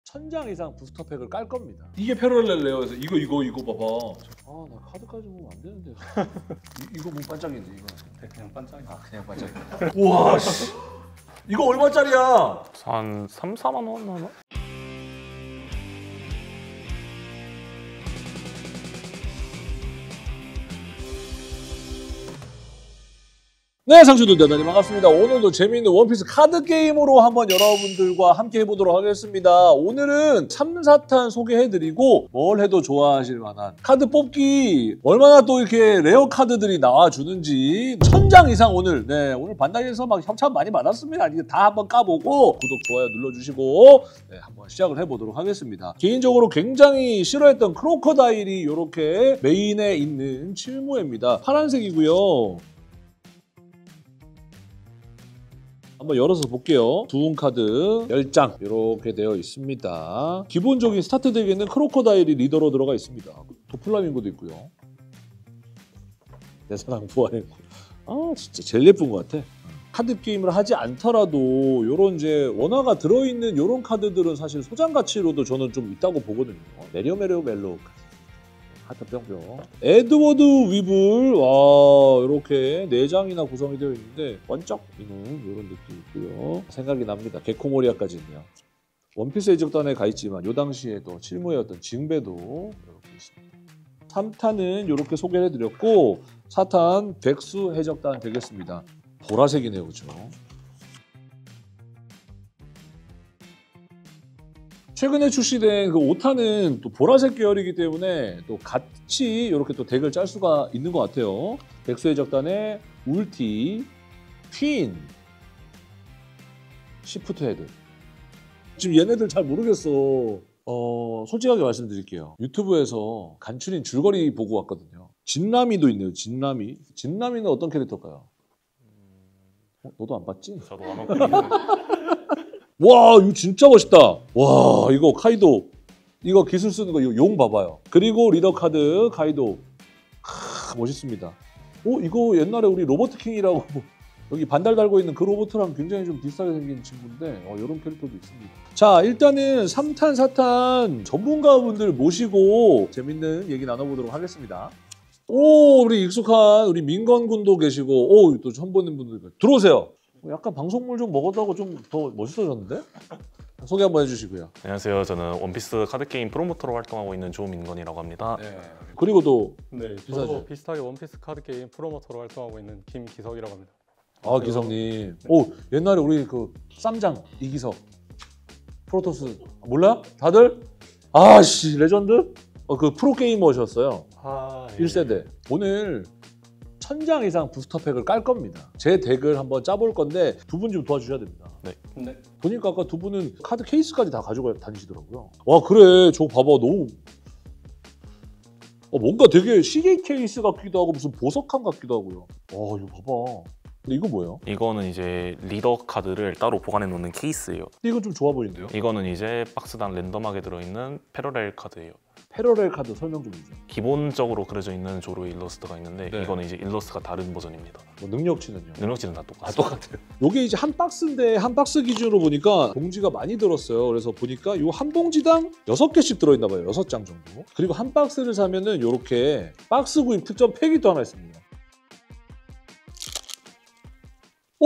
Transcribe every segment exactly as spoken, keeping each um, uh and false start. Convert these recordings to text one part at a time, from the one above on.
천장 이상 부스터팩을 깔 겁니다. 이게 패러렐 레어에서 이거 이거 이거 봐봐. 아, 나 카드까지 보면 안 되는데. 이, 이거 뭐 반짝인데 이거. 그냥 반짝이. 아, 그냥 반짝이. 우와 씨. 이거 얼마짜리야? 한 삼, 사만 원 하나? 네, 상추들 대단히 반갑습니다. 오늘도 재미있는 원피스 카드 게임으로 한번 여러분들과 함께 해보도록 하겠습니다. 오늘은 삼, 사탄 소개해드리고 뭘 해도 좋아하실 만한 카드 뽑기 얼마나 또 이렇게 레어 카드들이 나와주는지 천장 이상 오늘 네 오늘 반다이에서 막 협찬 많이 받았습니다. 이게 다 한번 까보고 구독, 좋아요 눌러주시고 네, 한번 시작을 해보도록 하겠습니다. 개인적으로 굉장히 싫어했던 크로커다일이 이렇게 메인에 있는 칠무회입니다. 파란색이고요. 한번 열어서 볼게요. 두운 카드 열 장 이렇게 되어 있습니다. 기본적인 스타트 덱에는 크로커다일이 리더로 들어가 있습니다. 도플라밍고도 있고요. 내 사랑 부활했고. 아 진짜 제일 예쁜 것 같아. 카드 게임을 하지 않더라도 요런 이제 원화가 들어있는 요런 카드들은 사실 소장 가치로도 저는 좀 있다고 보거든요. 메리오메리오 멜로 하트 뿅뿅. 에드워드 위블 와 이렇게 네 장이나 구성이 되어 있는데 번쩍이는 이런 느낌이 있고요. 생각이 납니다. 개코모리아까지 있네요. 원피스 해적단에 가 있지만 요 당시에도 칠무였던 징배도 이렇게 있습니다. 삼 탄은 이렇게 소개를 해드렸고 사 탄 백수 해적단 되겠습니다. 보라색이네요, 그죠? 최근에 출시된 그 오 탄은 또 보라색 계열이기 때문에 또 같이 이렇게 또 덱을 짤 수가 있는 것 같아요. 백수의 적단의 울티, 퀸, 시프트 헤드. 지금 얘네들 잘 모르겠어. 어, 솔직하게 말씀드릴게요. 유튜브에서 간추린 줄거리 보고 왔거든요. 진라미도 있네요. 진라미. 진라미는 어떤 캐릭터일까요? 어, 너도 안 봤지? 저도 안 먹거든요. 와 이거 진짜 멋있다. 와 이거 카이도 이거 기술 쓰는 거 이거 용 봐봐요. 그리고 리더 카드 카이도 크, 멋있습니다. 어 이거 옛날에 우리 로버트 킹이라고 여기 반달 달고 있는 그 로버트랑 굉장히 좀 비슷하게 생긴 친구인데 어, 이런 캐릭터도 있습니다. 자 일단은 삼 탄, 사 탄 전문가분들 모시고 재밌는 얘기 나눠보도록 하겠습니다. 오 우리 익숙한 우리 민건군도 계시고 오 또 처음 보는 분들 들어오세요. 약간 방송물 좀 먹었다고 좀 더 멋있어졌는데? 소개 한번 해주시고요. 안녕하세요. 저는 원피스 카드게임 프로모터로 활동하고 있는 조민건이라고 합니다. 네. 그리고 또 네, 인사하죠. 저도 비슷하게 원피스 카드 게임 프로모터로 활동하고 있는 김기석이라고 합니다. 아 기석님. 오 옛날에 우리 그 쌈장 이기석 프로토스 몰라? 다들? 아씨 레전드? 어, 그 프로게이머셨어요. 아, 예. 일 세대. 오늘 천장 이상 부스터팩을 깔 겁니다. 제 덱을 한번 짜볼 건데 두 분 좀 도와주셔야 됩니다. 네. 네. 보니까 아까 두 분은 카드 케이스까지 다 가지고 다니시더라고요. 와 그래 저거 봐봐 너무 어, 뭔가 되게 시계 케이스 같기도 하고 무슨 보석함 같기도 하고요. 와 이거 봐봐. 근데 이거 뭐예요? 이거는 이제 리더 카드를 따로 보관해 놓는 케이스예요. 근데 이건 좀 좋아 보이는데요? 이거는 이제 박스당 랜덤하게 들어있는 패러렐 카드예요. 패러렐 카드 설명 좀 해주세요. 기본적으로 그려져 있는 조로 일러스트가 있는데 네. 이거는 이제 일러스트가 다른 버전입니다. 뭐 능력치는요? 능력치는 다 똑같아요. 아 똑같아요. 요게 이제 한 박스인데 한 박스 기준으로 보니까 봉지가 많이 들었어요. 그래서 보니까 요 한 봉지당 여섯 개씩 들어있나 봐요. 여섯 장 정도. 그리고 한 박스를 사면은 요렇게 박스 구입 특전 팩이 또 하나 있습니다. 어?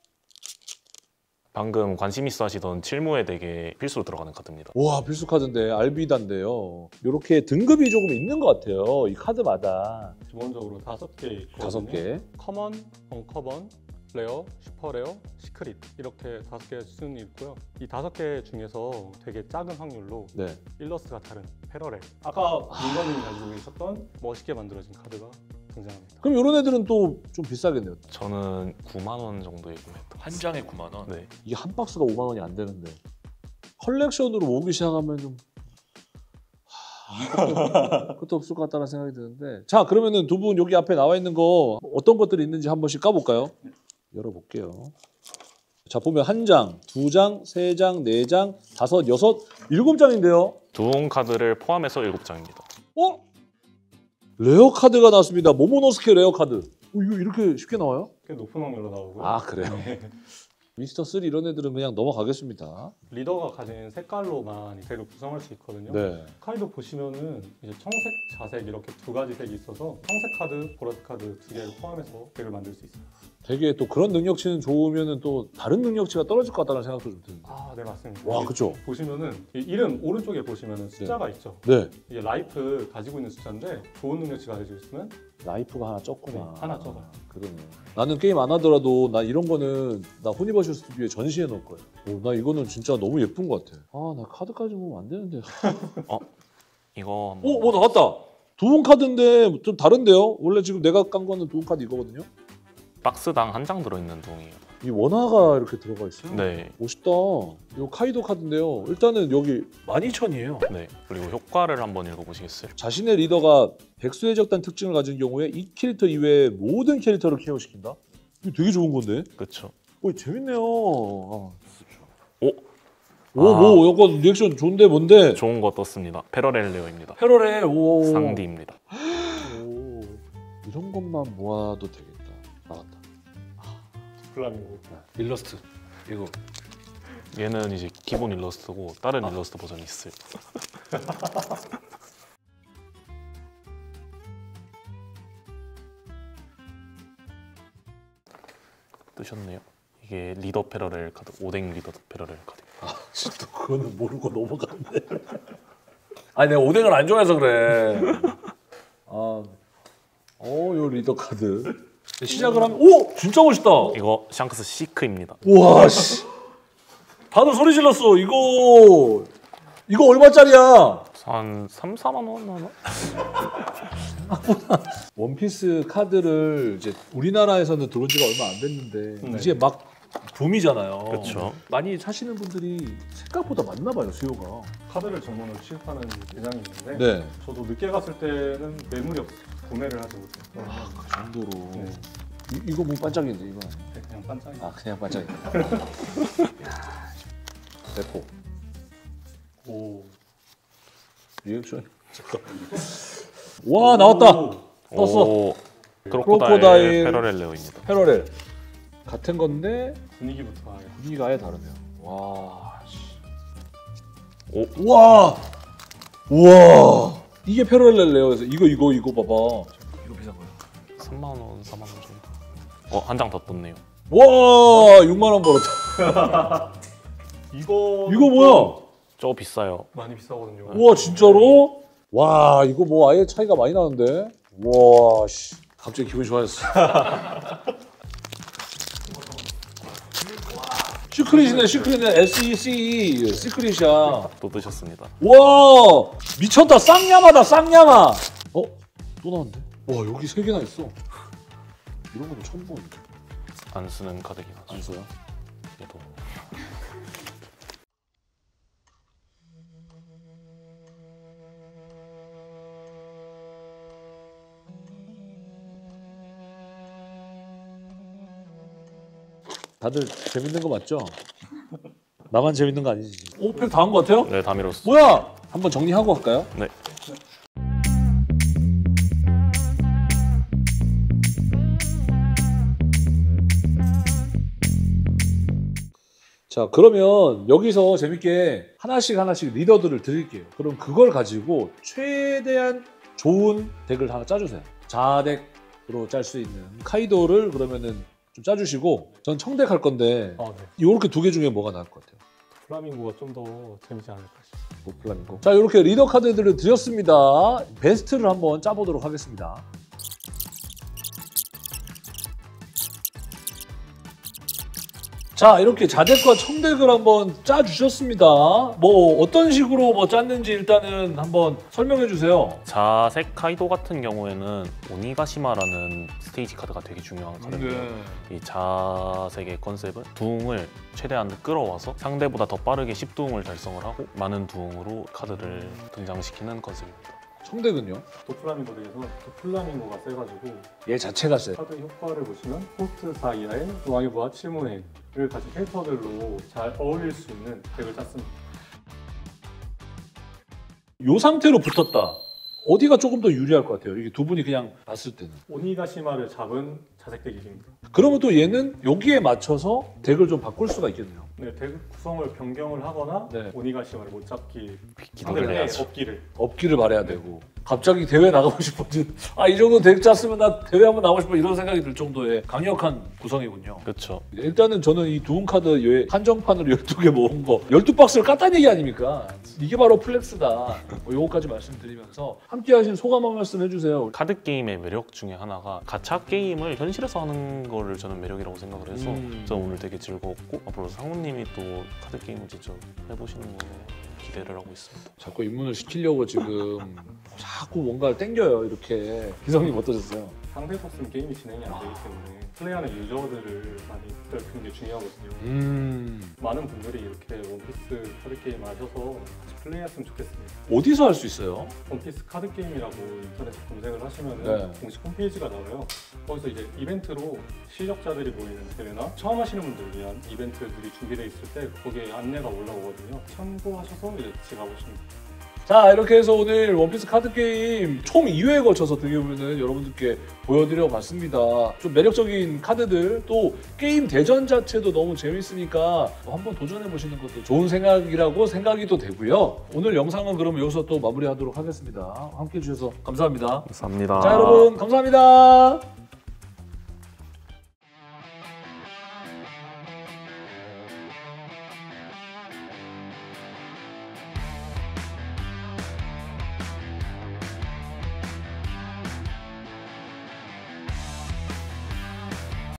방금 관심 있어 하시던 칠무회 덱에 필수로 들어가는 카드입니다. 와 필수 카드인데 알비다인데요. 요렇게 등급이 조금 있는 것 같아요. 이 카드마다. 기본적으로 다섯 개 있거든요. 다섯 개. 커먼, 언커먼, 레어, 슈퍼레어, 시크릿 이렇게 다섯 개 순이 있고요. 이 다섯 개 중에서 되게 작은 확률로 네. 일러스트가 다른 패러렐. 아까 민건님이 가지고 계셨던 멋있게 만들어진 카드가 등장합니다. 그럼 요런 애들은 또 좀 비싸겠네요. 저는 구만 원 정도에 구매했던 한 장에 구만 원. 네. 이게 한 박스가 오만 원이 안 되는데 컬렉션으로 모으기 시작하면 좀 하... 끝도 없을 것 같다는 생각이 드는데 자 그러면은 두 분 여기 앞에 나와 있는 거 어떤 것들이 있는지 한 번씩 까볼까요? 열어볼게요. 자 보면 한 장, 두 장, 세 장, 네 장, 다섯, 여섯, 일곱 장인데요. 두옹 카드를 포함해서 일곱 장입니다. 어? 레어 카드가 나왔습니다. 모모노스케 레어 카드. 어, 이거 이렇게 쉽게 나와요? 꽤 높은 확률로 나오고요. 아 그래요? 네. 미스터 쓰리 이런 애들은 그냥 넘어가겠습니다. 리더가 가진 색깔로만 이 덱을 구성할 수 있거든요. 네. 카이도 보시면은 이제 청색, 자색 이렇게 두 가지 색이 있어서 청색 카드, 보라색 카드 두 개를 포함해서 덱을 만들 수 있어요. 되게 또 그런 능력치는 좋으면은 또 다른 능력치가 떨어질 것 같다는 생각도 좀 드는데. 아, 네 맞습니다. 와, 여기 그쵸? 보시면은 이 이름 오른쪽에 보시면은 숫자가 있죠. 네. 이게 라이프 가지고 있는 숫자인데 좋은 능력치 가지고 있으면 라이프가 하나 적구나. 네, 하나 적어요. 그러네. 나는 게임 안 하더라도 나 이런 거는 나 호니버셜 스튜디오에 전시해 놓을 거야. 오, 나 이거는 진짜 너무 예쁜 것 같아. 아, 나 카드까지 보면 안 되는데. 이거 한번 오, 뭐 나왔다. 두분 카드인데 좀 다른데요? 원래 지금 내가 깐 거는 두분 카드 이거거든요. 박스당 한 장 들어있는 동이에요. 이 원화가 이렇게 들어가 있어요. 네, 멋있다. 이거 카이도 카드인데요. 일단은 여기 만 이천이에요. 네. 그리고 효과를 한번 읽어보시겠어요? 자신의 리더가 백수의 적단 특징을 가진 경우에 이 캐릭터 이외의 모든 캐릭터를 케어시킨다? 이거 되게 좋은 건데? 그렇죠. 오, 재밌네요. 아. 오, 오, 아. 뭐, 약간 리액션 좋은데 뭔데? 좋은 거 떴습니다. 패러렐 레어입니다. 패러렐, 오. 상디입니다. 오. 이런 것만 모아도 되겠다. 나왔다. 플라밍고. 일러스트. 이거. 얘는 이제 기본 일러스트고 다른 일러스트 버전이 있어요. 뜨셨네요. 이게 리더 패러렐 카드, 오뎅 리더 패러렐 카드. 아, 진짜 그거는 모르고 넘어갔네. 아니, 내가 오뎅을 안 좋아해서 그래. 아, 어, 요 리더 카드. 시작을 하면, 오! 진짜 멋있다! 이거 샹크스 시크입니다. 우와, 씨. 다들 소리 질렀어. 이거, 이거 얼마짜리야? 한 삼, 사만 원 하나? 원피스 카드를 이제 우리나라에서는 들어온 지가 얼마 안 됐는데 네. 이제 막 붐이잖아요. 그렇죠. 많이 사시는 분들이 생각보다 많나 봐요, 수요가. 카드를 전문으로 취급하는 매장이 있는데 네. 저도 늦게 갔을 때는 매물이 없어요. 구매를 하지 못해요. 아, 그 정도로. 네. 이, 이거 뭐 반짝인데 이거 아니야? 네, 그냥 반짝이. 아, 그냥 반짝이. 야, 대포. 오. 리액션. 잠깐. 와, 나왔다. 떴어. 오, 크로코다일 크로코다일 패러렐 레어입니다. 패러렐. 같은 건데 분위기부터 아예. 분위기가 아예 다르네요. 와. 씨. 오, 와. 우와. 이게 패러렐 레어에서 이거 이거 이거 봐봐. 이거 비싼 거야. 삼만 원, 사만 원 정도. 어, 한 장 더 떴네요. 와, 육만 원 벌었다. 이거 이거 뭐야? 저거 비싸요. 많이 비싸거든요. 우와, 진짜로? 와, 이거 뭐 아예 차이가 많이 나는데. 와, 씨. 갑자기 기분이 좋아졌어. 시크릿이네, 시크릿이네. 에스 이 씨. 시크릿이야. 또 뜨셨습니다. 와, 미쳤다. 쌍야마다, 쌍야마. 어? 또 나왔는데? 와, 여기 세 개나 있어. 이런 것도 처음 보는데. 안 쓰는 카드긴 하죠. 안 써요? 얘도. 다들 재밌는 거 맞죠? 나만 재밌는 거 아니지? 오, 팩 다 한 거 같아요? 네, 다 밀었어. 뭐야? 한번 정리하고 갈까요? 네. 자, 그러면 여기서 재밌게 하나씩 하나씩 리더들을 드릴게요. 그럼 그걸 가지고 최대한 좋은 덱을 하나 짜주세요. 자덱으로 짤 수 있는 카이도를 그러면은 좀 짜주시고 전 청덱 할 건데 아, 네. 이렇게 두 개 중에 뭐가 나을 것 같아요? 플라밍고가 좀 더 재밌지 않을까 싶어요. 모플라밍고. 자, 이렇게 리더 카드들을 드렸습니다. 베스트를 한번 짜보도록 하겠습니다. 자, 이렇게 자덱과 청덱을 한번 짜주셨습니다. 뭐 어떤 식으로 뭐 짰는지 일단은 한번 설명해 주세요. 자색 카이도 같은 경우에는 오니가시마라는 스테이지 카드가 되게 중요한 카드인데요. 이 자색의 컨셉은 두웅을 최대한 끌어와서 상대보다 더 빠르게 십 두웅을 달성을 하고 많은 두웅으로 카드를 등장시키는 컨셉입니다. 청덱은요? 도플라밍고 덱에서 도플라밍고가 세가지고 얘 자체가 세. 카드 효과를 보시면 코스트 사 이하의 왕의 부하 칠문회를 가진 캐릭터들로 잘 어울릴 수 있는 덱을 짰습니다. 요 상태로 붙었다. 어디가 조금 더 유리할 것 같아요? 이게 두 분이 그냥 봤을 때는. 오니가시마를 잡은 자색덱 기기입니다. 그러면 또 얘는 여기에 맞춰서 덱을 좀 바꿀 수가 있겠네요. 네, 덱 구성을 변경을 하거나 네. 오니가시마를 못 잡기 기도를 상대방의 해야죠. 없기를. 없기를 바라야 되고 갑자기 대회 나가고 싶어진 아 이 정도 덱 짰으면 나 대회 한번 나가고 싶어 이런 생각이 들 정도의 강력한 구성이군요. 그렇죠. 일단은 저는 이 두운 카드 여- 한정판으로 열두 개 모은 거 열두 박스를 깠다는 얘기 아닙니까? 이게 바로 플렉스다. 뭐 요거까지 말씀드리면서 함께 하신 소감 한 말씀 해주세요. 카드 게임의 매력 중에 하나가 가챠 게임을 현실에서 하는 거를 저는 매력이라고 생각을 해서 음. 저 오늘 되게 즐거웠고 앞으로 상무님이 또 카드 게임을 직접 해보시는 거 기대를 하고 있습니다. 자꾸 입문을 시키려고 지금 자꾸 뭔가를 땡겨요 이렇게. 기성님 어떠셨어요? 상대에서 쓰면 게임이 진행이 안 되기 때문에 플레이하는 유저들을 많이 넓히는 게 중요하거든요. 음 많은 분들이 이렇게 원피스 카드 게임 아셔서 같이 플레이했으면 좋겠습니다. 어디서 할 수 있어요? 원피스 카드 게임이라고 인터넷에 검색을 하시면 네. 공식 홈페이지가 나와요. 거기서 이제 이벤트로 실력자들이 모이는 대회나 처음 하시는 분들을 위한 이벤트들이 준비되어 있을 때 거기에 안내가 올라오거든요. 참고하셔서 이제 같이 가보시면 돼요. 자 이렇게 해서 오늘 원피스 카드 게임 총 이 회에 걸쳐서 어떻게 보면은 여러분들께 보여드려 봤습니다. 좀 매력적인 카드들 또 게임 대전 자체도 너무 재밌으니까 한번 도전해 보시는 것도 좋은 생각이라고 생각이 또 되고요. 오늘 영상은 그럼 여기서 또 마무리하도록 하겠습니다. 함께 해주셔서 감사합니다. 감사합니다. 자 여러분 감사합니다.